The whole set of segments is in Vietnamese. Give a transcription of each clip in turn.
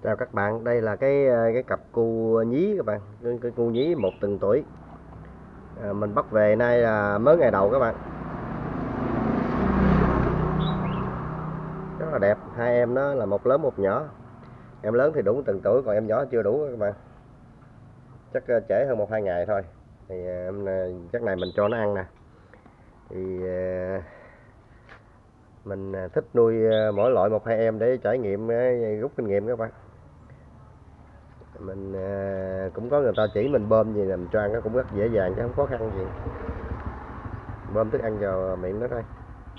Chào các bạn, đây là cái cặp cu nhí các bạn, cái cu nhí 1 tuần tuổi. Mình bắt về nay là mới ngày đầu các bạn. Rất là đẹp, hai em nó là một lớn một nhỏ. Em lớn thì đủ 1 tuần tuổi, còn em nhỏ chưa đủ các bạn. Chắc trễ hơn 1-2 ngày thôi. Thì chắc này mình cho nó ăn nè. Thì mình thích nuôi mỗi loại 1-2 em để trải nghiệm, rút kinh nghiệm các bạn. Mình cũng có người ta chỉ mình bơm gì làm cho ăn nó cũng rất dễ dàng chứ không khó khăn gì. Bơm thức ăn vào miệng nó thôi.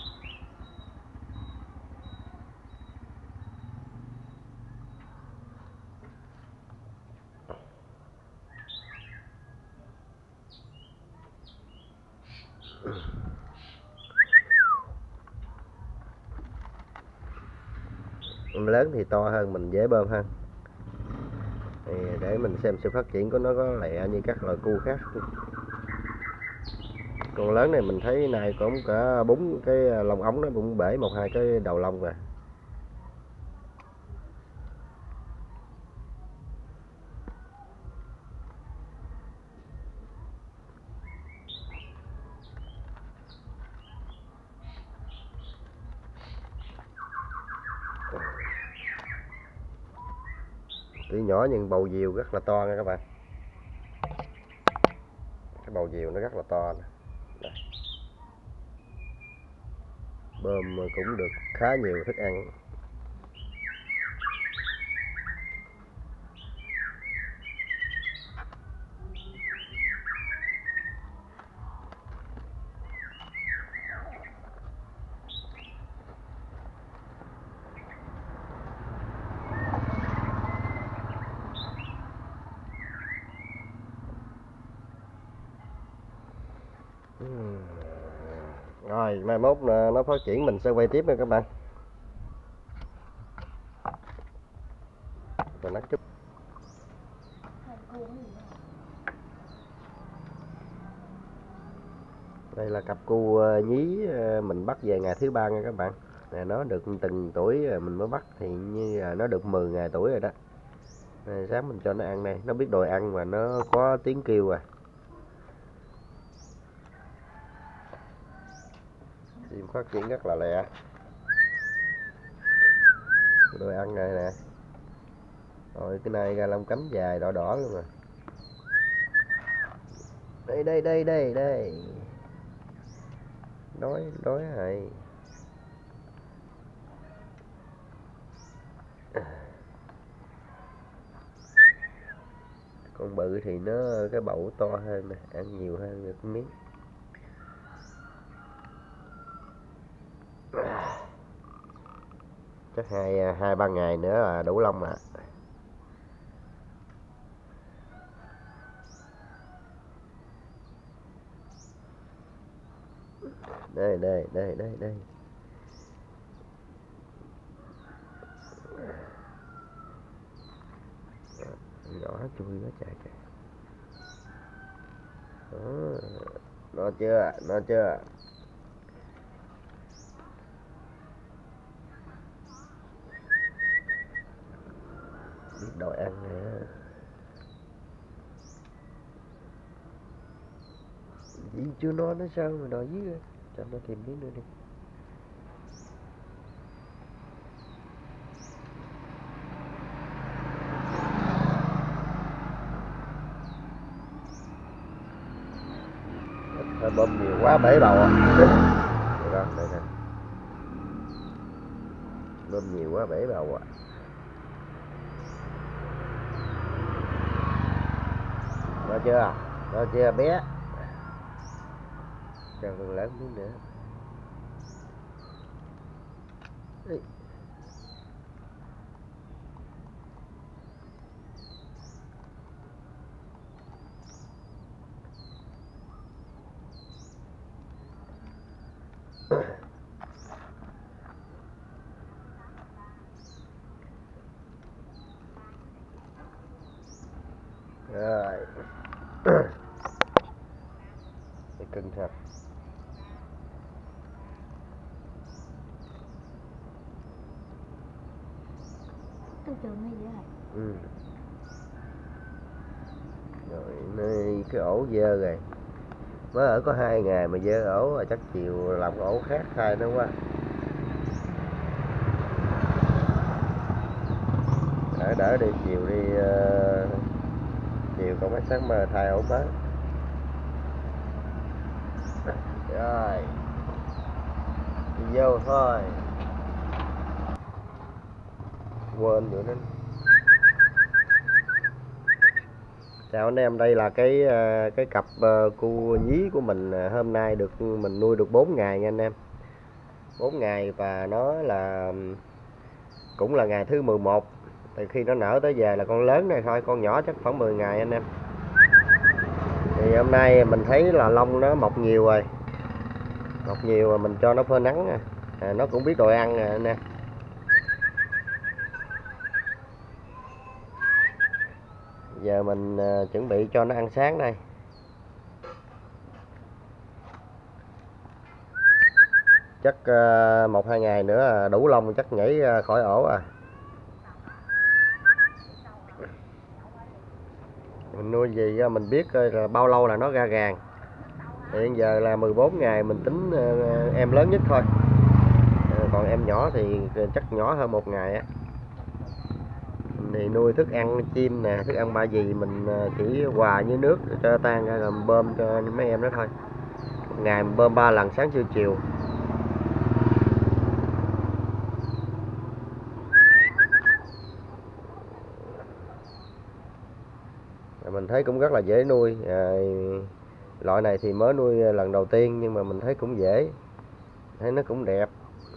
Em lớn thì to hơn, mình dễ bơm hơn. Thì để mình xem sự phát triển của nó có lẹ như các loài cua khác. Con lớn này mình thấy nay cũng cả 4 cái lông ống nó cũng bể 1-2 cái đầu lông rồi. Tuy nhỏ nhưng bầu diều rất là to nha các bạn. Cái bầu diều nó rất là to nè. Bơm cũng được khá nhiều thức ăn. Rồi mai mốt nó phát triển mình sẽ quay tiếp nha các bạn. Rồi nát chút. Đây là cặp cu nhí mình bắt về ngày thứ 3 nha các bạn. Nè, nó được 1 tuần tuổi rồi mình mới bắt thì như là nó được 10 ngày tuổi rồi đó. Này, sáng mình cho nó ăn đây, nó biết đòi ăn và nó có tiếng kêu à. Chim phát triển rất là lẹ. Đòi ăn này nè. Rồi cái này ra lông cánh dài đỏ đỏ luôn rồi. Đây. Đói rồi. Con bự thì nó cái bầu to hơn nè, ăn nhiều hơn được miếng. Chắc 2-3 ngày nữa là đủ lông ạ. Đây. Nhỏ chui nó chạy. Đó. Nó chưa. Biết đòi ăn nè. Gì chưa no nó sao mà đòi dí rồi. Cho nó thêm miếng nữa đi. Hơi bơm nhiều quá bể bầu à. Đây nè. Bơm nhiều quá bể bầu à. Đó chưa bé. Cho con lớn miếng nữa. Ê. Rồi. Cái cưng thật. cái trường hay vậy hả? Ừ. Rồi nơi cái ổ dơ rồi, mới ở có 2 ngày mà dơ ổ rồi, chắc chiều làm ổ khác thay nó quá. Đỡ đi, chiều đi, chiều còn mấy sáng mơ thay ổ mới. Rồi đi vô thôi, quên vậy đó. Chào anh em, đây là cái cặp cu nhí của mình, hôm nay mình nuôi được 4 ngày nha anh em. 4 ngày và nó là cũng là ngày thứ 11. Từ khi nó nở tới về là con lớn này thôi, con nhỏ chắc khoảng 10 ngày anh em. Thì hôm nay mình thấy là lông nó mọc nhiều rồi. Mọc nhiều rồi mình cho nó phơi nắng nó cũng biết đòi ăn anh em. Giờ mình chuẩn bị cho nó ăn sáng đây. Chắc 1-2 ngày nữa đủ lông chắc nhảy khỏi ổ à. Mình nuôi gì mình biết là bao lâu là nó ra gàn. Hiện giờ là 14 ngày mình tính em lớn nhất thôi. Còn em nhỏ thì chắc nhỏ hơn 1 ngày á. Thì nuôi thức ăn chim nè, thức ăn ba gì mình chỉ hòa với nước cho tan ra rồi bơm cho mấy em đó thôi. Một ngày mình bơm 3 lần, sáng trưa chiều. Mình thấy cũng rất là dễ nuôi. Loại này thì mới nuôi lần đầu tiên nhưng mà mình thấy cũng dễ, thấy nó cũng đẹp.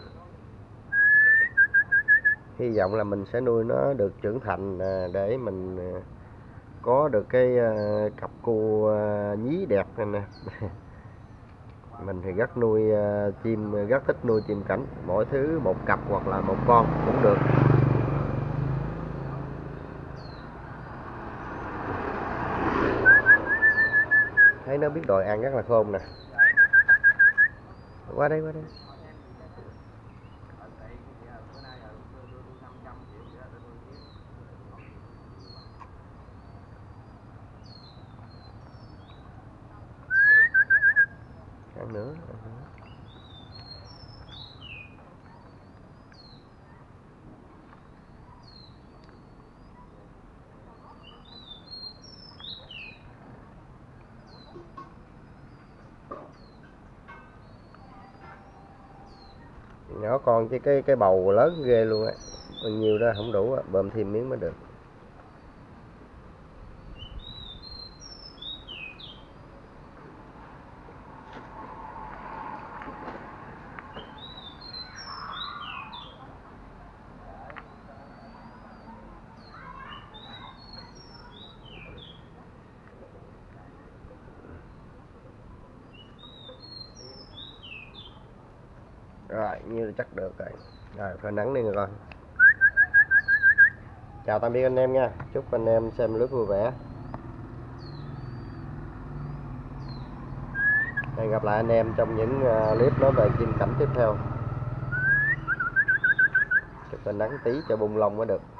Hy vọng là mình sẽ nuôi nó được trưởng thành để mình có được cái cặp cu nhí đẹp này nè. Mình thì rất nuôi chim, rất thích nuôi chim cảnh, mỗi thứ một cặp hoặc là một con cũng được. Thấy nó biết đòi ăn rất là khôn nè. Qua đây, qua đây. Ăn nữa. Nhỏ con chứ cái bầu lớn ghê luôn á, bao nhiêu đó không đủ á, bơm thêm miếng mới được. Rồi, như chắc được rồi. Rồi, phơi nắng đi người con. Chào tạm biệt anh em nha. Chúc anh em xem clip vui vẻ. Hẹn gặp lại anh em trong những clip nói về chim cảnh tiếp theo. Chụp phơi nắng tí cho bung lông mới được.